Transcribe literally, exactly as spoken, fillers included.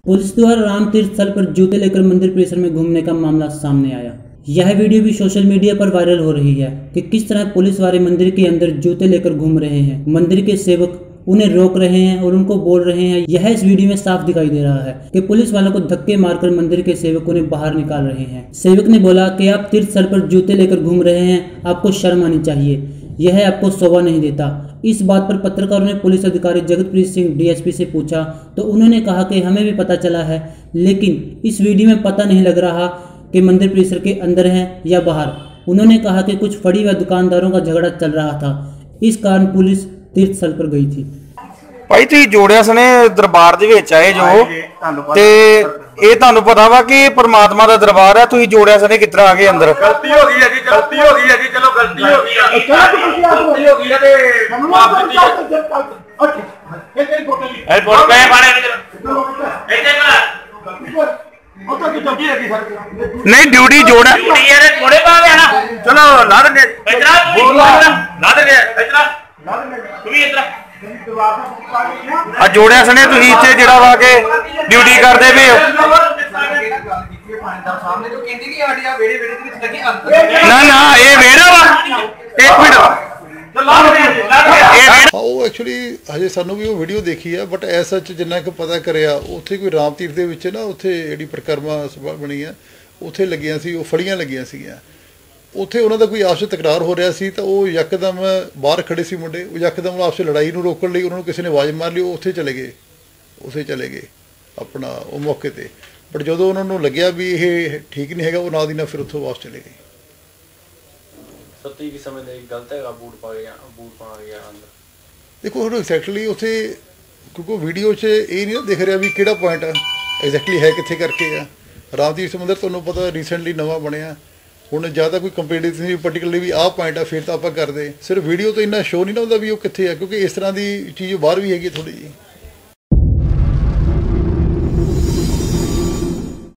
Police द्वारा राम तीर्थ स्थल पर जूते लेकर मंदिर परिसर में घूमने का मामला सामने आया। यह वीडियो भी सोशल मीडिया पर वायरल हो रही है कि किस तरह पुलिस वाले मंदिर के अंदर जूते लेकर घूम रहे हैं। मंदिर के सेवक उन्हें रोक रहे हैं और उनको बोल रहे हैं। यह इस वीडियो में साफ दिखाई दे रहा है कि पुलिस वालों को धक्के मारकर मंदिर के सेवक उन्हें बाहर निकाल रहे हैं। सेवक ने बोला कि आप तीर्थ स्थल पर जूते लेकर घूम रहे हैं, आपको शर्म आनी चाहिए, यह आपको शोभा नहीं देता। इस बात पर पत्रकारों ने पुलिस अधिकारी जगतप्रीत सिंह डीएसपी से पूछा तो उन्होंने कहा कि हमें भी पता चला है, लेकिन इस वीडियो में पता नहीं लग रहा कि मंदिर परिसर के अंदर हैं या बाहर। उन्होंने कहा कि कुछ फड़ी व दुकानदारों का झगड़ा चल रहा था, इस कारण पुलिस तीर्थ स्थल पर गई थी। भाई तुसीं जोड़िया सने दरबार दे विच आए जो ते ਇਹ ਤੁਹਾਨੂੰ ਪਤਾ ਵਾ ਕਿ ਪਰਮਾਤਮਾ ਦਾ ਦਰਬਾਰ ਹੈ, ਤੁਸੀਂ ਜੋੜਿਆ ਸਨੇ ਕਿਸ ਤਰ੍ਹਾਂ ਆ ਗਏ ਅੰਦਰ? ਗਲਤੀ ਹੋ ਗਈ ਹੈ ਜੀ, ਗਲਤੀ ਹੋ ਗਈ ਹੈ ਜੀ, ਚਲੋ ਗਲਤੀ ਹੋ ਗਈ ਹੈ, ਗਲਤੀ ਹੋ ਗਈ ਹੈ ਤੇ ਮਾਫ ਦਿੱਤੀ ਹੈ। ਓਕੇ ਇਹ ਤੇਰੀ ਬੋਤਲ ਹੀ ਇਹ ਬੋਤਲ ਪੈ ਪਾਣੇ ਇੱਥੇ ਕਲਾ ਉਹ ਤਾਂ ਕੀ ਡਿਊਟੀ ਹੈਗੀ ਸਰ? ਨਹੀਂ ਡਿਊਟੀ ਜੋੜਾ ਡਿਊਟੀ ਯਾਰ ਥੋੜੇ ਪਾ ਗਿਆ ਨਾ, ਚਲੋ ਲਾ ਦਿੰਦੇ ਇਤਰਾ ਲਾ ਦਿੰਦੇ ਇਤਰਾ ਲਾ ਦਿੰਦੇ ਤੂੰ ਵੀ ਇਤਰਾ ਆ ਜੋੜਿਆ ਸਨੇ ਤੁਸੀਂ ਇੱਥੇ ਜਿਹੜਾ ਵਾ ਕੇ ਡਿਊਟੀ ਕਰਦੇ ਪਏ ਹੋ। ਨਾ ਨਾ ਇਹ ਵਿਹੜਾ ਵਾ, ਇੱਕ ਮਿੰਟ ਉਹ ਐਕਚੁਅਲੀ ਹਜੇ ਸਾਨੂੰ ਵੀ ਉਹ ਵੀਡੀਓ ਦੇਖੀ ਹੈ, ਬਟ ਐਸ ਸੱਚ ਜਿੰਨਾ ਕੁ ਪਤਾ ਕਰਿਆ ਉੱਥੇ ਕੋਈ ਰਾਮ ਤੀਰਥ ਦੇ ਵਿੱਚ ਨਾ ਉੱਥੇ ਜਿਹੜੀ ਪਰਿਕਰਮਾ ਸਭਾ ਬਣੀ ਆ ਉੱਥੇ ਲੱਗੀਆਂ ਸੀ, ਉਹ ਫੜੀਆਂ ਲੱਗੀਆਂ ਸੀਗੀਆਂ। ਉੱਥੇ ਉਹਨਾਂ ਦਾ ਕੋਈ ਆਪਸ ਵਿੱਚ ਤਕਰਾਰ ਹੋ ਰਿਹਾ ਸੀ ਤਾਂ ਉਹ ਯਕਦਮ ਬਾਹਰ ਖੜੇ ਸੀ ਮੁੰਡੇ, ਉਹ ਯਕਦਮ ਆਪਸ ਵਿੱਚ ਲੜਾਈ ਨੂੰ ਰੋਕਣ ਲਈ ਉਹਨਾਂ ਨੂੰ ਕਿਸੇ ਨੇ ਆਵਾਜ਼ ਮਾਰ ਲਈ, ਉਹ ਉੱਥੇ ਚਲੇ ਗਏ ਉੱਥੇ ਚਲੇ ਗਏ ਆਪਣਾ ਉਹ ਮੌਕੇ 'ਤੇ। ਬਟ ਜਦੋਂ ਉਹਨਾਂ ਨੂੰ ਲੱਗਿਆ ਵੀ ਇਹ ਠੀਕ ਨਹੀਂ ਹੈਗਾ, ਉਹ ਨਾਲ ਦੀ ਨਾਲ ਫਿਰ ਉੱਥੋਂ ਵਾਪਸ ਚਲੇ ਗਏ। ਸੱਤੀ ਕੀ ਸਮੇਂ ਦੇ ਗਲਤ ਹੈਗਾ ਬੂਟ ਪਾ ਗਿਆ ਬੂਟ ਪਾ ਗਿਆ ਅੰਦਰ। ਦੇਖੋ ਹੁਣ ਐਗਜ਼ੈਕਟਲੀ ਉੱਥੇ ਕਿਉਂਕਿ ਵੀਡੀਓ 'ਚ ਇਹ ਨਹੀਂ ਨਾ ਦਿਖ ਰਿਹਾ ਵੀ ਕਿਹੜਾ ਪੁਆਇੰਟ ਆ ਐਗਜ਼ੈਕਟਲੀ ਹੈ ਕਿੱਥੇ ਕਰਕੇ ਆ। ਰਾਮ ਤੀਰਥ ਮੰਦਿਰ ਤੁਹਾਨੂੰ ਪਤਾ ਰੀਸੈਂਟਲੀ ਨਵਾਂ ਬਣਿਆ, ਹੁਣ ਜ਼ਿਆਦਾ ਕੋਈ ਕੰਪੇਰੀਟਿਵਲੀ ਪਰਟੀਕੂਲਰਲੀ ਵੀ ਆਹ ਪੁਆਇੰਟ ਆ ਫਿਰ ਤਾਂ ਆਪਾਂ ਕਰਦੇ। ਸਿਰਫ ਵੀਡੀਓ ਤੋਂ ਇੰਨਾ ਸ਼ੋਅ ਨਹੀਂ ਨਾ ਹੁੰਦਾ ਵੀ ਉਹ ਕਿੱਥੇ ਆ, ਕਿਉਂਕਿ ਇਸ ਤਰ੍ਹਾਂ ਦੀ ਚੀਜ਼ ਬਾਹਰ ਵੀ ਹੈਗੀ ਥੋੜ੍ਹੀ ਜਿਹੀ।